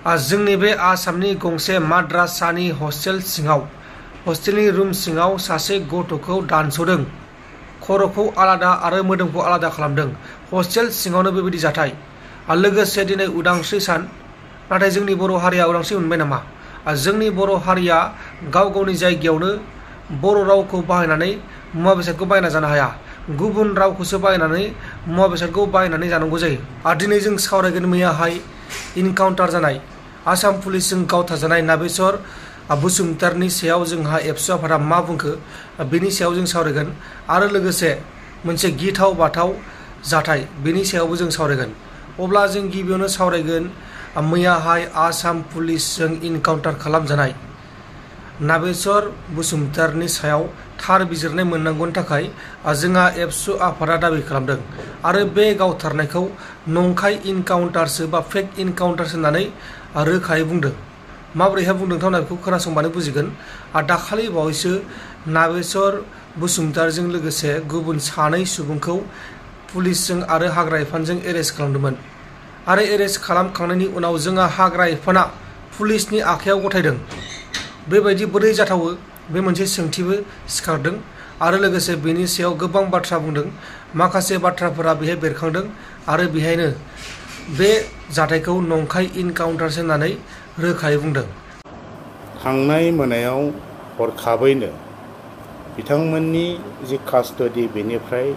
जोंनि बे आसामनि गंसे माद्रासानि हस्टेल सिङाव हस्टेलनि रुम सिङाव सासे गथ'खौ दानस'दों, खर'खौ आलादा आरो मोदोमखौ आलादा खालामदों। हस्टेल सिङावनो बेबायदि जाथाय। लोगोसे दिनै उदांस्रि सान, नाथाय जोंनि बर' हारिया उदांस्रि मोनबाय नामा? जोंनि बर' हारिया गाव गावनि जायगायावनो बर' रावखौ बाहायनानै मुवा बेसादखौ बायना जानो हाया, गुबुन रावखौसो बाहायनानै मुवा बेसादखौ बाहायनानै जानांगौ जायो। दिनै जों सावरायगोन मैयाहाय इनकाउन्टार जानाय आसाम पुलिसजों गावथारजानाय नागेश्वर बसुमतारीनि सायाव जोंहा एबसु आफादा मा बुंखो बेनि सायाव जों सावरायगोन आरो लोगोसे मोनसे गिथाव बाथाव जाथाय बेनि सायावबो जों सावरायगोन। अब्ला जों गिबियावनो सावरायगोन मैयाहाय आसाम पुलिसजों इनकाउन्टार खालामजानाय नागेश्वर बसुमतारीनि सायाव थार बिजिरनाय मोननांगौनि थाखाय जोंहा एबसु आफादा दाबि खालामदों आरो बे गावथारनायखौ नंखाय इनकाउन्टारसो बा फेक इनकाउन्टारसो होननानै रोखायै बुंदों। माबोरैहाय बुंदों थावना बेखौ खोनासंबानो बुजिगोन। दाखालि बावैसो नागेश्वर बसुमतारीजों लोगोसे गुबुन सानै सुबुंखौ पुलिसजों आरो हाग्रा बिफानजों एरेस्ट खालामदोंमोन आरो एरेस्ट खालामखांनायनि उनाव जोंहा हाग्रा बिफाना पुलिसनि आखायाव गथायदों। बेबायदि बोरै जाथावो बे मोनसे सोंथिबो सिखारदों आरो लोगोसे बेनि सायाव गोबां बाथ्रा बुंदों। माखासे बाथ्राफोरा बेहाय बेरखांदों आरो बेहायनो बे जाथायखौ नंखाय इनकाउन्टारसो होननानै रोखायै बुंदों। थांनाय मोनायाव हरखाबैनो बिथांमोननि जि कास्टडि बेनिफ्राय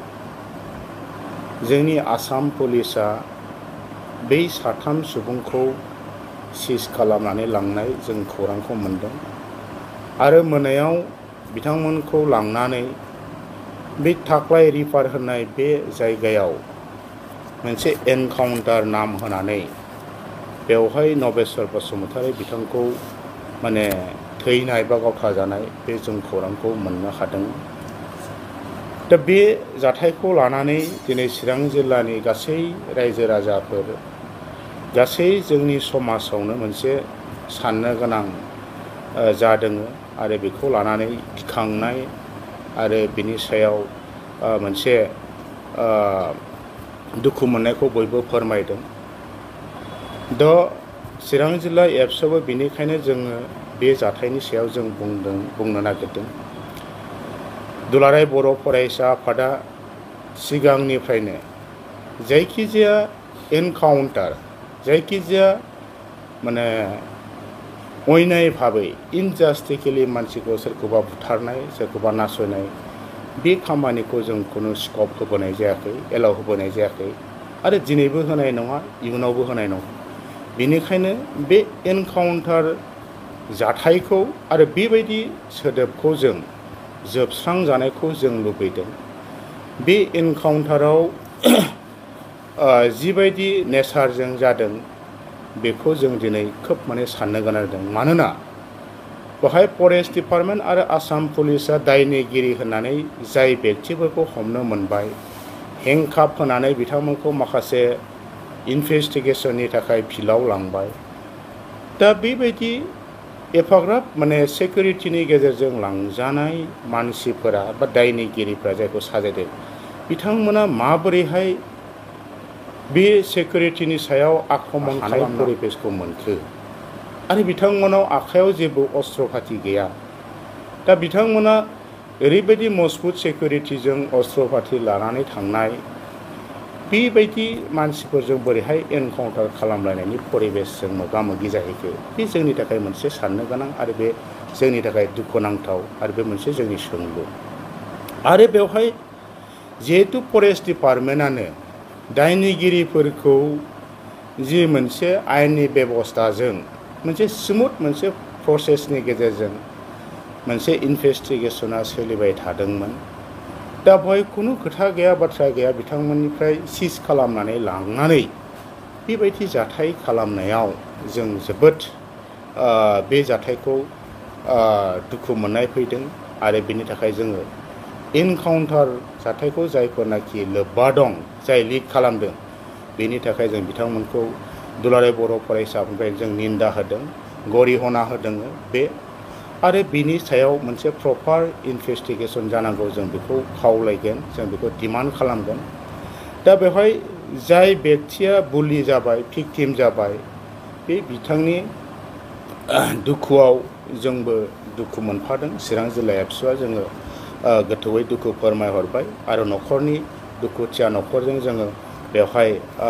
जोंनि आसाम पुलिसा बै साथाम सुबुंखौ सिज खालामनानै लांनाय जों खौरांखौ मोनदों आरो मोनायाव बिथांमोनखौ लांनानै बे थाख्लाय रिपार होननाय बे जायगायाव मोनसे एनकाउन्टार नाम होनानै बेवहाय नागेश्वर बसुमतारी बिथांखौ माने थैनाय बा गावथारजानाय बे जों खौरांखौ मोननो हादों। दा बे जाथायखौ लानानै दिनै चिरां जिल्लानि गासै रायजो राजाफोर गासै जोंनि समाजावनो मोनसे साननो गोनां जादों आरो बेखौ लानानै गिखांनाय आरो बिनि सायाव मोनसे दुखु मोननायखौ बयबो फोरमायदों। दा चिरां जिल्ला एबसुआवबो बेनिखायनो जोङो बे जाथायनि सायाव जों बुंनो नागिरदों। दुलाराय बर' फरायसा आफादा सिगांनिफ्रायनो जायखिजाया एनकाउन्टार जायखिजाया माने अयनाय भाबै इनजास्टिकेलि मानसिखौ सोरखौबा बुथारनाय सोरखौबा नासयनाय बे खामानिखौ जों खुनु स्कप होबोनाय जायाखै, एलाउ होबोनाय जायाखै आरो दिनैबो होनाय नङा, इयुनावबो होनाय नङा। बेनिखायनो बे एनकाउन्टार जाथायखौ आरो बेबायदि सोदोबखौ जों जोबस्रांजानायखौ जों लुबैदों। बे एनकाउन्टाराव जिबायदि नेचारजों जादों बेखौ जों दिनै खोब माने साननो गोनां जादों। मानोना बेवहाय फरेस्ट डिपार्टमेन्ट आरो आसाम पुलिसा दायनिगिरि होननानै जाय बेक्तिफोरखौ हमनो मोनबाय, हेंकाप होनानै बिथांमोनखौ माखासे इनभेस्टिगेसननि थाखाय फिल्डआव लांबाय। दा बेबायदि एफाग्राब माने सिकिउरिटिनि गेजेरजों लांजानाय मानसिफोरा बा दायनिगिरिफोरा जायखौ साजायदों बिथांमोना माबोरैहाय बे सिकिउरिटिनि सायाव आक्रमण खालामनाय परिबेसखौ मोनखो आरो बिथांमोनाव आखायाव जेबो अस्त्र फाथि गैया। दा बिथांमोना ओरैबायदि मजबुत सिकिउरिटिजों अस्त्र फाथि लानानै थांनाय बेबायदि मानसिफोरजों बोरैहाय एनकाउन्टार खालामलायनायनि परिबेसजों मोगा मोगि जाहैखो बे जोंनि थाखाय मोनसे साननो गोनां आरो बे जोंनि थाखाय दुखुनांथाव आरो बे मोनसे जोंनि सोंलु। आरो बेवहाय जिहेतु फरेस्ट डिपार्टमेन्टआनो दायनिगिरिफोरखौ जि मोनसे आयेननि बेबस्थाजों मोनसे स्मुथ मोनसे प्रसेसनि गेजेरजों मोनसे इनभेस्टिगेसना सोलिबाय थादोंमोन। दा बेवहाय खुनु खोथा गैया बाथ्रा गैया बिथांमोननिफ्राय सिज खालामनानै लांनानै बेबायदि जाथाय खालामनायाव जों जोबोद बे जाथायखौ दुखु मोननाय फैदों आरो बेनि थाखाय जोङो एनकाउन्टार जाथायखौ जायफोरनाखि लोब्बा दं जाय लिड खालामदों बेनि थाखाय जों बिथांमोनखौ दुलाराय बर' फरायसाफोरनिफ्राय जों निन्दा होदों, गरिहना होदों बे आरो बिनि सायाव मोनसे प्रपार इनभेस्टिगेसन जानांगौ जों बेखौ खावलायगोन, जों बेखौ डिमान्ड खालामगोन। दा बेवहाय जाय बेक्तिया बुलि जाबाय, भिक्टिम जाबाय बे बिथांनि दुखुआव जोंबो दुखु मोनफादों। चिरां जिल्ला एबसुआ जोङो गोथौयै दुखु फोरमायहरबाय आरो न'खरनि दुखुथिया न'खरजों जोङो बेवहाय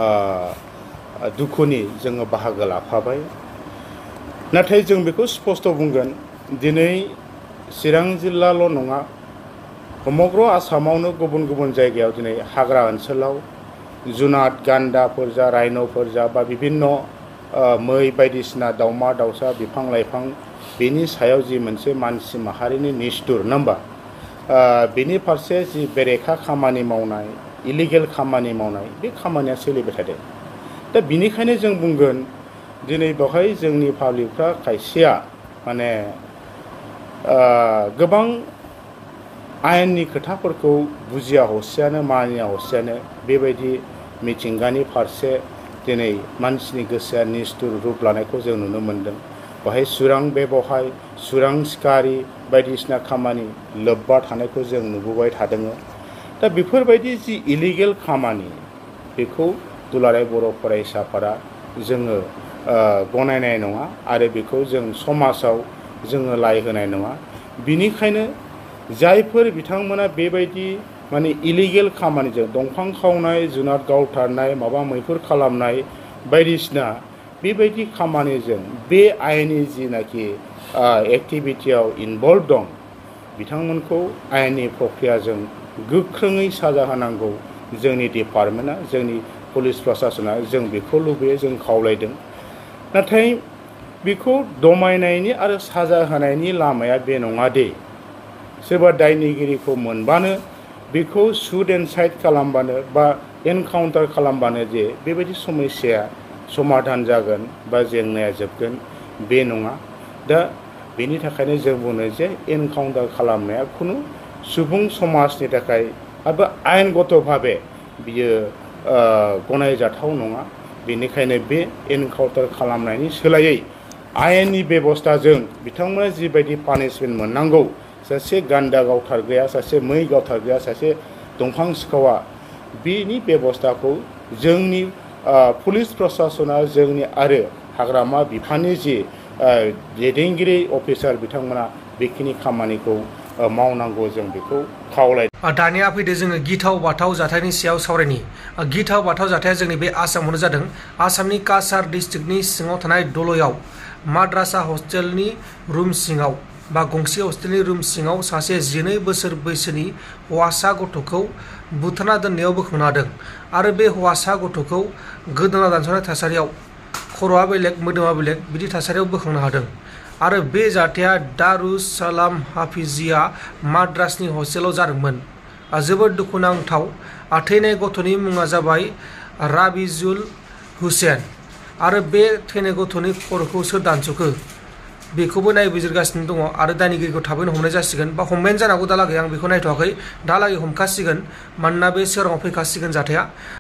दुखुनि जोङो बाहागो लाफाबाय। नाथाय जों बेखौ स्पष्ट बुंगोन, दिनै चिरां जिल्लाल' नङा, समग्र आसामावनो गुबुन गुबुन जायगायाव दिनै हाग्रा ओनसोलाव जुनाद गान्दाफोर जा, राइन'फोर जा, बा बिभिन्न मै बायदिसिना दाउमा दाउसा बिफां लाइफां, बेनि सायाव जि मोनसे मानसि माहारिनि निष्ठुर नङा होमबा, बेनि फारसे जि बेरेखा खामानि मावनाय, इलिगेल खामानि मावनाय, बे खामानिया सोलिबाय थादों। दा बिनिखायनो जों बुंगोन, दिनै बेवहाय जोंनि पाब्लिकफ्रा खायसेया माने गोबां आयेननि खोथाफोरखौ बुजिया हसियानो मानिया हसियानो बेबायदि मिथिंगानि फारसे दिनै मानसिनि गोसोआ निष्ठुर रुप लानायखौ जों नुनो मोन्दों। बेवहाय सुरां बेबहाय, सुरां सिखारि बायदिसिना खामानि लोब्बा थानायखौ जों नुबोबाय थादों। दा बेफोरबायदि जि इलिगेल खामानि, बेखौ दुलाराय बर' फरायसाफोरा जोङो गनायनाय नङा आरो बेखौ जों समाजाव जोङो लाय होनाय नङा। बिनिखायनो जायफोर बिथांमोना बेबायदि माने इलिगेल खामानिजों दंफां खावनाय, जुनाद गावथारनाय, माबा मैहुर खालामनाय बायदिसिना बेबायदि खामानिजों बे आयेननि जिनाखि एक्टिभिटियाव इनभल्भ दं, बिथांमोनखौ आयेननि प्रक्रियाजों गोख्रोङै साजा होनांगौ। जोंनि डिपार्टमेन्टआ, जोंनि पुलिस प्रशासना जों बेखौ लुबैयो, जों खावलायदों। नाथाय बेखौ दमायनायनि आरो साजा होनायनि लामाया बे नङा दे सोरबा दायनिगिरिखौ मोनबानो बेखौ सुद एन्ड साइड खालामबानो बा एनकाउन्टार खालामबानो जे बेबायदि समस्याया समाधान जागोन बा जेंनाया जोबगोन, बे नङा। दा बेनि थाखायनो जों बुङो जे एनकाउन्टार खालामनाया खुनु सुबुं समाजनि थाखाय आरो आयेनगत भाबे बियो गनायजाथाव नङा। बेनिखायनो बे एनकाउन्टार खालामनायनि सोलायै आयेननि बेबस्थाजों बिथांमोना जिबायदि पानिशमेन्ट मोननांगौ, सासे गान्दा गावथारग्राया, सासे मै गावथारग्राया, सासे दंफां सिखावा, बेनि बेबस्थाखौ जोंनि पुलिस प्रशासना, जोंनि आरो हाग्रामा बिफाननि जि दैदेनगिरि अफिसार बिथांमोना बेखिनि खामानिखौ मावनांगौ, जों बेखौ खावलायदों। दानिया फैदो जोङो गिथाव बाथाव जाथायनि सायाव सावरायनि। गिथाव बाथाव जाथाया जोंनि बे आसामावनो जादों। आसामनि काछार डिस्ट्रिक्टनि सिङाव थानाय दलयाव माद्रासा हस्टेलनि रुम सिङाव बा गंसे हस्टेलनि रुम सिङाव सासे 12 बोसोर बैसोनि हौवासा गथ'खौ बुथारना दोननायाव बोखांनो हादों आरो बे हौवासा गथ'खौ गोदोना दानस'नाय थासारियाव, खर'आ बेलेग मोदोमा बेलेग, बिदि थासारियाव बोखांनो हादों। आरो बे जाथाया दारुस सालाम हाफिजिया माद्रासनि हस्टेलाव जादोंमोन। जोबोद दुखुनांथाव। थैनाय गथ'नि मुङा जाबाय राबिजुल हुसेन आरो बे थैनाय गथ'नि खर'खौ सोर दानस'खो बेखौबो नायबिजिरगासिनो दङ आरो दायनिगिरिखौ थाबैनो हमनाय जासिगोन बा हमनायानो जानांगौ। दालागै आं बेखौ नायथ'वाखै, दालागै हमखासिगोन मानोना बे सोराङाव फैखासिगोन जाथाया।